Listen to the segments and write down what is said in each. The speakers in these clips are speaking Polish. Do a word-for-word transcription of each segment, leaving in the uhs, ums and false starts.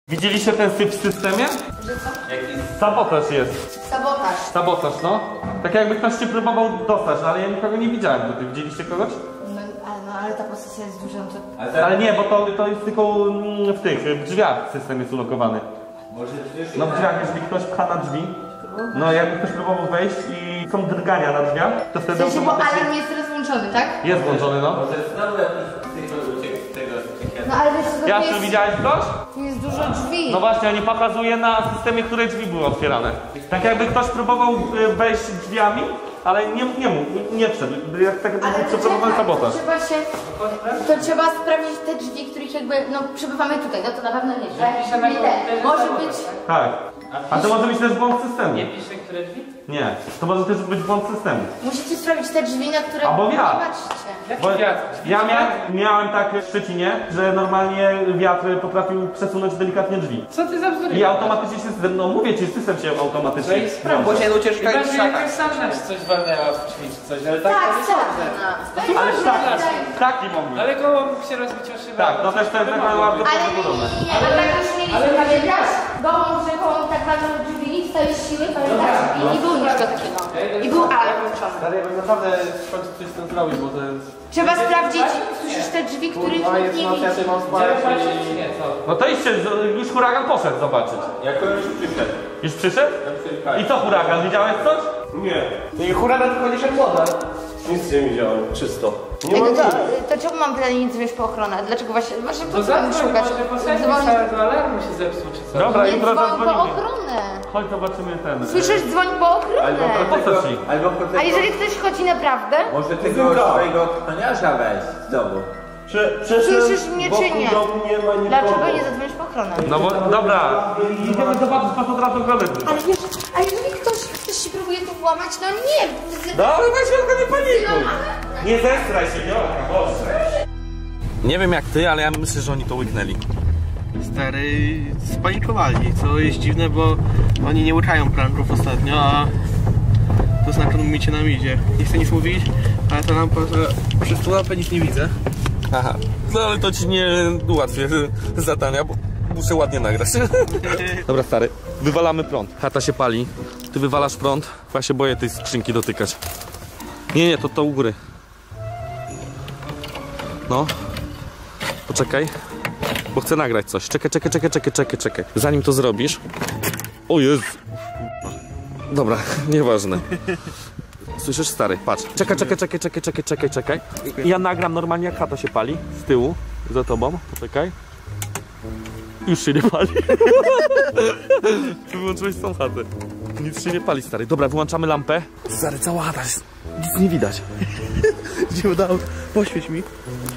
Widzieliście ten syp w systemie? Że co? Jakiś sabotaż jest. Sabotaż. Sabotaż, no. Tak jakby ktoś cię próbował dostać, no ale ja nikogo nie widziałem tutaj. Widzieliście kogoś? No ale, no, ale ta posesja jest duża, to... Ale, te... ale nie, bo to, to jest tylko w tych w drzwiach system jest ulokowany. Może no w drzwiach, jeżeli ktoś pcha na drzwi, no jakby ktoś próbował wejść i są drgania na drzwiach, to wtedy W sensie, bo automatycznie... alarm jest rozłączony, tak? Jest włączony, no. Może znowu jakiś uciekł z tego psychiatra. No ale wiesz co, to Jaszu, jest... widziałeś ktoś? Tu jest dużo drzwi. No właśnie, oni pokazuje na systemie, które drzwi były otwierane. Tak jakby ktoś próbował wejść drzwiami, ale nie, nie mógł, nie wszedł. Jak tak jakby przeprowadzał sabotaż. To trzeba się... To trzeba sprawdzić te drzwi, których jakby, no przebywamy tutaj, no to na pewno nie, że nie te. Może być... Tak. A to może być też błąd systemu. Nie pisze, które drzwi? Nie, to może też być błąd systemu. Musicie sprawdzić te drzwi, na które Albo nie wiatr. patrzycie. Bo ja miałem, miałem tak w Szczecinie, że normalnie wiatr potrafił przesunąć delikatnie drzwi. Co ty za bzdury? I automatycznie system, no mówię ci, system się automatycznie wiąże. Bo się ucieczka i jakaś sarna czy coś walnęła w drzwi czy coś, ale tak, Tak, to nie tak. Ale tak, taki mogli. ale koło mógł się rozbić o szybę. Tak, no też to jest tak bardzo Ale nie, prawdopodobne. nie, nie, ale tak już mieliśmy, pamiętasz? Gołąb, że gołąb tak walnął drzwi, stałeś siły, pamiętasz? I nie było nic takiego. I był alarm włączony. Stary, ja bym naprawdę w końcu coś z tym zrobił, bo to jest... Trzeba sprawdzić, słyszysz te drzwi, których Kurwa, nikt jest nie noc, ja widzi. ty mam spać i... Nie, co? No to idźcie, już huragan poszedł zobaczyć. Jako już przyszedł. Już przyszedł? I co huragan, widziałeś coś? Nie. Nie, huragan tylko nie szedł woda. Nic nie widziałem, czysto. Nie Ej, ma no to, nic. to czemu mam pytanie, nic wiesz po ochronę? Dlaczego właśnie, właśnie po To co mam zadzwoń, szukać? może posadzimy Dzwoń- całego alarmu się zepsuł czy co? Dobra, Nie jutro dzwoń po zadzwonimy. ochronę. Chodź zobaczymy ten. Słyszysz, dzwoń po ochronę. Po co ci? Albo po tego... A jeżeli ktoś chodzi naprawdę? Może tego swojego ochroniarza weź z domu. Prze, przeszedł Słyszysz mnie czy wokół nie? domu, nie ma nikogo. Dlaczego nie zadzwonisz po ochronę? No bo, dobra, idziemy zobaczyć, patrz od razu ogrodek. Ale wiesz, a jeżeli ktoś, ktoś się próbuje tu włamać, no nie. Dobra, weź Jolka, nie panikuj. Nie zestraj się, Jolka, Boże. Nie wiem jak ty, ale ja myślę, że oni to łyknęli. Stary, spanikowali, co jest dziwne, bo oni nie łykają pranków ostatnio, a to znakomicie nam idzie. Nie chcę nic mówić, ale ta lampa, przez tą lampę nic nie widzę. Aha, no ale to ci nie ułatwię zadania, bo muszę ładnie nagrać. Dobra stary, wywalamy prąd. Chata się pali, ty wywalasz prąd, ja się boję tej skrzynki dotykać. Nie, nie, to to u góry. No, poczekaj, bo chcę nagrać coś. Czekaj, czekaj, czekaj, czekaj, czekaj, czekaj. Zanim to zrobisz... O Jezu. Dobra, nieważne. Słyszysz, stary? Patrz. Czekaj, czekaj, czekaj, czekaj, czekaj, czekaj, czekaj. Ja nagram normalnie, jak chata się pali. Z tyłu, za tobą. Poczekaj. Już się nie pali. Wyłączyłeś tą chatę. Nic się nie pali, stary. Dobra, wyłączamy lampę. Stary, cała chata jest... Nic nie widać. Nie udało, poświeć mi.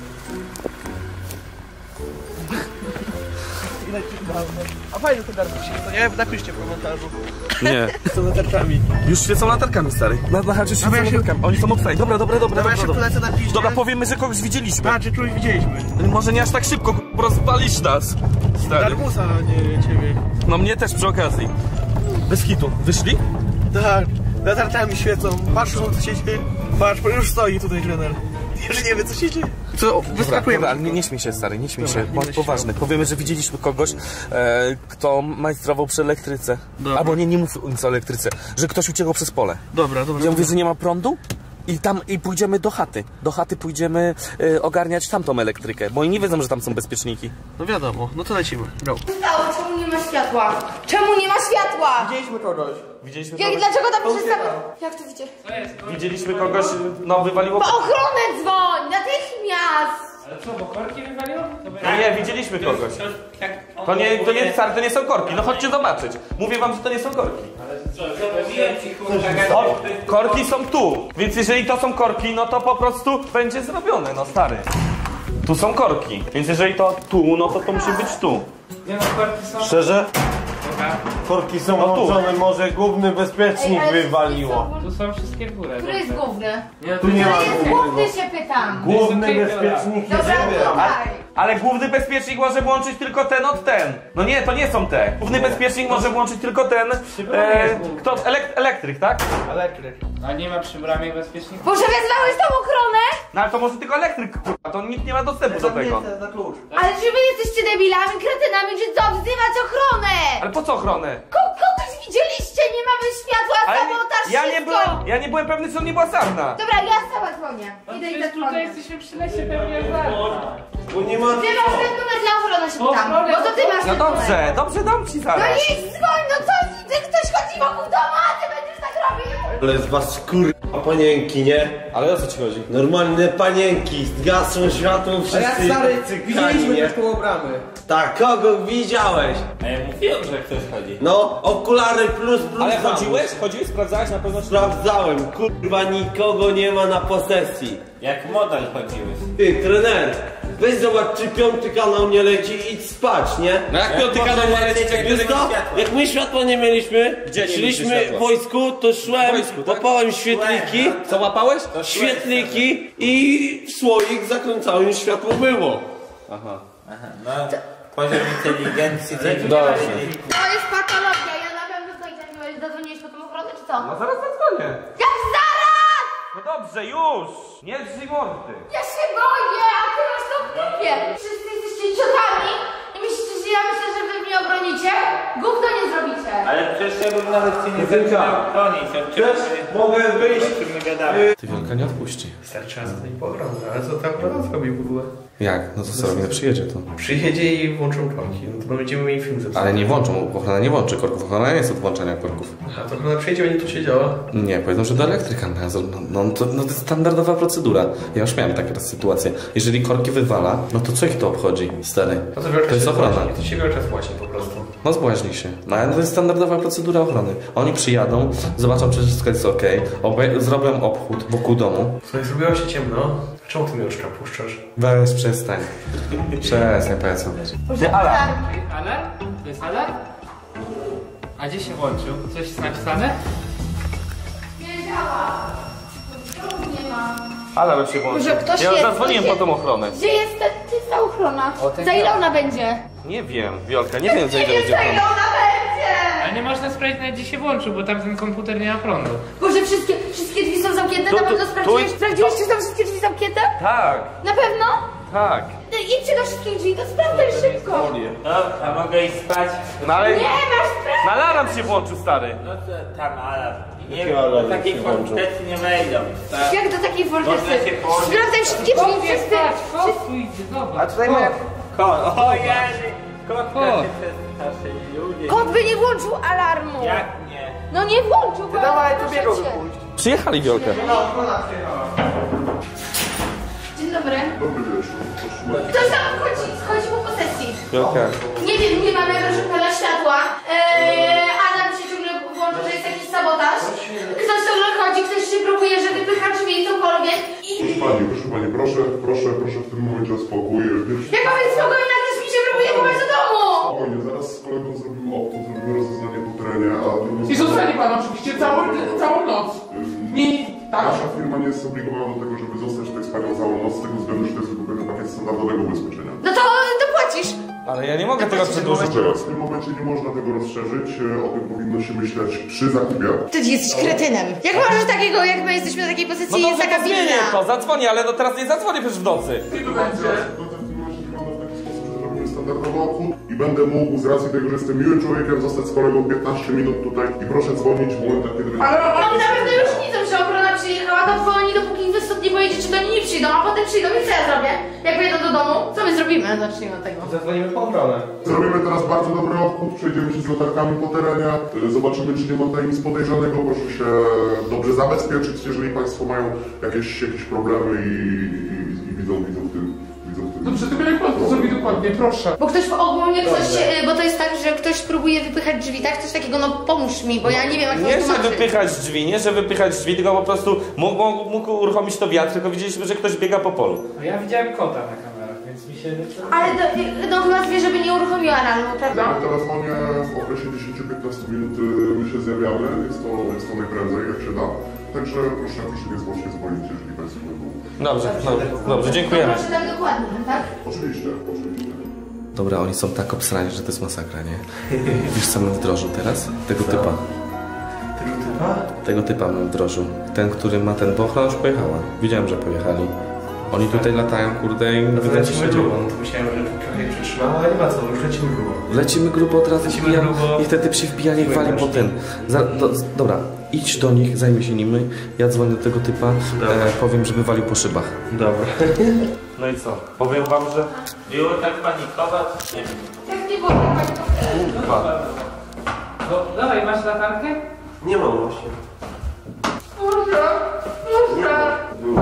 A fajnie te darby się, to nie? Napiszcie w komentarzu. Nie. Z latarkami. Już świecą latarkami, stary. Na, na chacie świecą ja się- latarkami. Oni są obstali. Dobra, dobra, dobra. Dobra, ja dobra, się dobra. polecę napiszcie. Dobra, powiemy, że kogoś widzieliśmy. A, czy czuć widzieliśmy? Może nie aż tak szybko, k***a, rozwalisz nas. Stary. Darmusa, a nie ciebie. No mnie też przy okazji. Bez hitu. Wyszli? Tak, latarkami świecą, patrzą co się dzieje. Patrz, już stoi tutaj trener. Już nie wie co się dzieje. Co, wyskakujemy. Dobra, ale nie, nie śmiej się, stary, nie śmiej Dobra, się, nie bądź będę poważny. Powiemy, że widzieliśmy kogoś, e, kto majstrował przy elektryce. Dobra. Albo nie, nie mów nic o elektryce, że ktoś uciekał przez pole. Dobra, dobra. Ja mówię, że nie ma prądu i tam i pójdziemy do chaty. Do chaty pójdziemy e, ogarniać tamtą elektrykę, bo oni nie wiedzą, że tam są bezpieczniki. No wiadomo, no to lecimy. Go. Stało, czemu nie ma światła? Czemu nie ma światła? Widzieliśmy kogoś. Widzieliśmy Jak, kogoś? dlaczego tam przestał? Jak to widzisz? Widzieliśmy kogoś, no wywaliło... Po ochronę dzwoń! Natychmiast! Ale co, bo korki wywaliło? Nie, nie, widzieliśmy kogoś. To nie, to nie, stary, to nie są korki, no chodźcie zobaczyć. Mówię wam, że to nie są korki. O, korki są tu, więc jeżeli to są korki, no to po prostu będzie zrobione, no stary. Tu są korki, więc jeżeli to tu, no to to musi być tu. Nie no, korki są... Szczerze? Korki są No tu. włączone, może główny bezpiecznik Ej, ale wywaliło. Tu są wszystkie w górę. Który jest główny? Nie, Tu nie ma Który jest głównego. główny, się pytam. Główny Jest okej, bezpiecznik jest Dobra, wybrany. tutaj. Ale główny bezpiecznik może włączyć tylko ten od ten. No nie, to nie są te. Główny bezpiecznik może włączyć tylko ten. E, kto? Elek elektryk, tak? Elektryk. A nie ma przy bramie bezpiecznika? Boże, wezwałeś tą ochronę? No ale to może tylko elektryk, kurwa, to nikt nie ma dostępu do tego. na klucz. Ale czy wy jesteście debilami, kretynami, czy co? Wzywać ochronę! Ale po co ochronę? Ko kogoś widzieliście? Nie mamy światła, Ale sabotaż, nie, ja nie wszystko! byłem, ja nie byłem pewny, czy on nie była sarna. Dobra, ja sama dzwonię. Idę i Przecież tutaj zadzwonię. jesteśmy przy lesie pewnie zaraz. Bo nie ma... Ty masz ten numer dla ochrony, się pytam. Bo to ty masz No ten dobrze, numer. dobrze, dam ci No zaraz. idź, dzwoń, no co? Ty, ktoś chodzi wokół domu, a ty będziesz tak robił? Ale z was kurwa panienki, nie? Ale o co ci chodzi? Normalne panienki, zgasło światło, A wszyscy jak stary, cykani, widzieliśmy nie? też koło bramy. Tak, kogo widziałeś? A ja mówiłem, że ktoś chodzi. No, okulary plus plus. Ale zawód. chodziłeś? Chodziłeś? Sprawdzałeś na pewno? Sprawdzałem, kurwa nikogo nie ma na posesji. Jak model chodziłeś. Ty, trener, weź zobacz czy piąty kanał nie leci i idź spać, nie? No jak piąty kanał ma lecieć, jak Wiesz co? Jak my światła nie mieliśmy, Gdzie nie szliśmy mieliście w światła? wojsku, to szłem, wojsku, tak? łapałem świetliki, Co łapałeś? świetliki i w słoik zakręcałem i światło było. Aha. Aha, no. Poziom inteligencji. Dobrze. To jest patologia, ja na pewno znajdę. Zadzwoniłeś po tą ochronę, czy co? No zaraz zadzwonię. Jak zaraz! No dobrze, już! Nie drzyj mordy. Ja się boję, a ty masz to w dupie. Wszyscy jesteście ciotami i myślicie, że ja myślę, że wy mnie obronicie? Gówno nie zrobicie. Ale przecież ja bym nawet cię nie zaczynał bronić. O czym Też my- mogę wyjść. o czym my gadamy. Ty Wielka nie odpuści. Stary, trzeba zadać po ochronę, ale co ta ochrona zrobi w ogóle? Jak? No to co robi? No przyjedzie to. Przyjedzie i włączą korki, no to będziemy mieli film zepsuty. Ale nie włączą, ochrona nie włączy korków. Ochrona nie jest od włączania korków. A to ochrona przyjedzie, będzie tu siedziała. Nie, powiedzą, że do elektryka. No, no, to, no to jest standardowa procedura. Ja już miałem takie sytuacje. Jeżeli korki wywala, no to co ich to obchodzi, stary? No to wielka To jest się ochrona. spłaci, To się wielka spłaci po prostu. No zbłaźni się. No ale to jest standardowa procedura ochrony. Oni przyjadą, zobaczą, czy wszystko jest ok, zrobią obchód wokół domu. Słuchaj, zrobiło się ciemno. Czemu ty mi oczka puszczasz? Weź, przestań. Przestań, pajacu. Ty alarm. Alarm? To jest alarm? A gdzie się włączył? Coś jest napisane? Nie działa. Nie ma. Alarm się włączył. Może ktoś Ja już jest, zadzwoniłem ktoś po tą jest. ochronę. Gdzie jest ta, ty ta ochrona? O, ten Za ile działa. ona będzie? Nie wiem, Wiolka, nie wiem, co Nie ile wiem, będzie za ile ochrona. ona będzie! Ale nie można sprawdzić nawet gdzie się włączył, bo tam ten komputer nie ma prądu. Boże, wszystkie, wszystkie drzwi są zamknięte? Tu, Na tu, pewno tu sprawdziłeś? i- Sprawdziłeś, czy są wszystkie drzwi zamknięte? Tak, Na pewno? tak. No, idźcie do wszystkich drzwi, to sprawdzaj szybko. No, a mogę iść spać? No ale... Nie, masz sprawdzić. Na alarm się włączył, stary. No to tam alarm. Nie Jaki wiem, alarm do takiej się włączył? fortecy nie wejdą. Tak. Jak do takiej fortecy? Można się położyć. Sprawdzaj wszystkie drzwi, wszyscy. Kot idzie, zobacz. A tutaj moja... Kot, o Jezu! Kot się przestraszy, ludzie. Kot by nie włączył alarmu. Jak nie? No nie włączył, bo Dawaj, tu proszę biegł cię. wypuść. Przyjechali, Wiolkę. No, ochrona przyjechała. Dzień dobry. Dobry wieczór. Ktoś tam wchodzi, wchodzi po posesji. Wiolka. Nie wiem, nie mamy rozrzutnego światła. Eee, Adam się ciągle włącza, że jest jakiś sabotaż. Ktoś ciągle chodzi, ktoś się próbuje, że wypycha drzwi, cokolwiek. I... Proszę pani, proszę pani, proszę, proszę, proszę w tym momencie o spokój. Pierwszy... Jak mamy spokojnie, nagle mi się próbuje chować do domu! Spokojnie, zaraz z kolegą zrobimy obchód, zrobimy rozeznanie po terenie, a drugą I zostanie pan oczywiście całą, całą noc. I tak. Nasza firma nie jest zobligowana do tego, żeby zostać tutaj z panią całą noc, z tego względu, że to jest wykupiony pakiet standardowego ubezpieczenia. No to dopłacisz. Ale ja nie mogę tego przedłużyć. Teraz w tym momencie nie można tego rozszerzyć, e, o tym powinno się myśleć przy zakupie. Ty jesteś kretynem. Jak możesz takiego, jak my jesteśmy na takiej No pozycji, to jest taka zmienię pilna. to, zadzwonię, ale no teraz nie zadzwonię przecież w nocy. Sytuacja w tym momencie wygląda w taki sposób, że zrobimy standardowy obchód i będę mógł z racji tego, że jestem miłym człowiekiem, zostać z kolegą piętnaście minut tutaj i proszę dzwonić w momentach, kiedy będzie... Ale No na pewno już widzą, że ochrona przyjechała, to dzwoni, dopóki wy stąd nie pojedzie, czy to oni nie przyjdą, a potem przyjdą i co ja zrobię? Jak wyjedą do domu? Co my zrobimy? Zacznijmy od tego. Zadzwonimy po ochronę. Zrobimy teraz bardzo dobry obchód, przejdziemy się z latarkami po terenie, y, zobaczymy, czy nie ma tutaj nic podejrzanego, proszę się dobrze zabezpieczyć, jeżeli Państwo mają jakieś, jakieś problemy i, i, i widzą, widzą w tym, widzą w tym. dobrze, tylko jak pan to zrobi dokładnie, proszę. Bo ktoś ogólnie ktoś, y, bo to jest tak, że ktoś próbuje wypychać drzwi, tak? Coś takiego, no pomóż mi, bo ja nie wiem jak to Nie, że tłumaczyć. wypychać drzwi, nie, że wypychać drzwi, tylko po prostu mógł, mógł, mógł uruchomić to wiatr, tylko widzieliśmy, że ktoś biega po polu. No ja widziałem kota na kamerach, więc mi się... Ale do, no chyba wie, żeby nie uruchomiła alarmu, prawda? Na telefonie w okresie dziesięć do piętnastu minut y, my się zjawiamy, jest to, jest to najprędzej jak się da. także proszę, proszę niezwłocznie dzwonić, jeżeli Państwo będą... Dobrze, dobrze, dobrze, dziękujemy. Proszę tak dokładnie, tak? Oczywiście, oczywiście. Dobra, oni są tak obsrani, że to jest masakra, nie? Wiesz co mam w drożu teraz? Tego typa. Tego typa? Tego typa mam w drożu. Ten, który ma ten, bo ochrona już pojechała. Widziałem, że pojechali. Oni tutaj latają, kurde, i No to widać, lecimy że grubo, no to myślałem, że trochę ich przytrzymało, ale nie ma co, już lecimy grubo. lecimy grubo od razu, Lecimy wbija, grubo. i ten typ się wbija, niech wali po ten. Za, do, dobra, idź do nich, zajmij się nimi. Ja dzwonię do tego typa, e, powiem, żeby walił po szybach. Dobra. No i co? Powiem wam, że... Było tak panikować? Nie. Tak nie było, tak Kurwa. No, dawaj, masz latarkę? Nie mam właśnie. Muszę, muszę.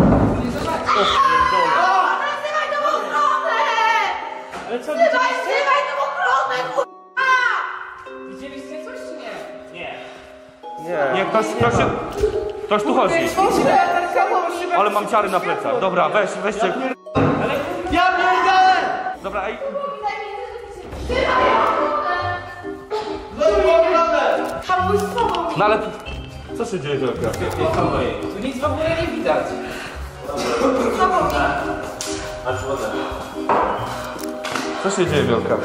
Wzywaj tą ochronę! Ale co, Wzywaj, wzywaj tą ochronę, kurwa! widzieliście coś czy nie? Nie. Nie, ktoś, ktoś, się, ktoś tu chodzi. Ale mam ciary na plecach. Dobra, weź, weźcie. Ja pierdolę! Dobra, ej. Wzywaj ochronę! Hamuj słowo mi! No ale... Co się dzieje, Wielka? Tu nic w ogóle nie widać. Słowo mi! Masz wodę. Co się dzieje, Wielka?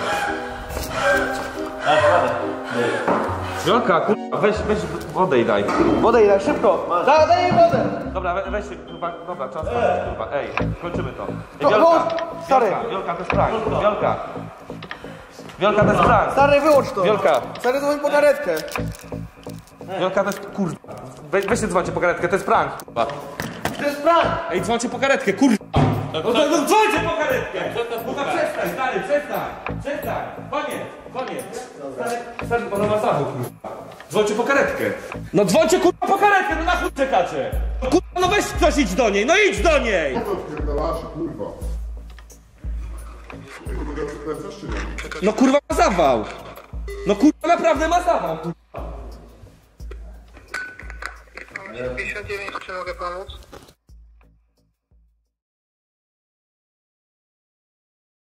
Masz wodę. Wielka, kurwa, weź, weź wodę i daj. Wodę ile, szybko! Da, daj jej wodę! Dobra, we, weź się, kurwa, dobra, czas kończyć, kurwa, ej, kończymy to. Ej, No, Wielka, no, stary. Wielka, Wielka, to jest prank, Wielka. Wielka, to jest prank. Stary, wyłącz to! Wielka, Stary, dzwoń po karetkę! Wielka, to jest, kurwa. We, weźcie dzwońcie po karetkę, to jest prank, kurwa. To jest prank! Ej, dzwońcie po karetkę, kurwa. No to, no, dzwońcie po karetkę! Kurwa, przestań, stary, przestań, przestań. Koniec, koniec. Stary, stary, ona ma zawód, kurwa. Dzwońcie po karetkę. No dzwońcie, kurwa, po karetkę, no na chuj czekacie. Kurwa, no weź ktoś, idź do niej, no idź do niej. Co to wpierdalasz, kurwa? Ty go przekręcasz, czy nie? No kurwa ma zawał! No kurwa naprawdę ma zawał! pięćdziesiąt dziewięć, czy mogę pomóc?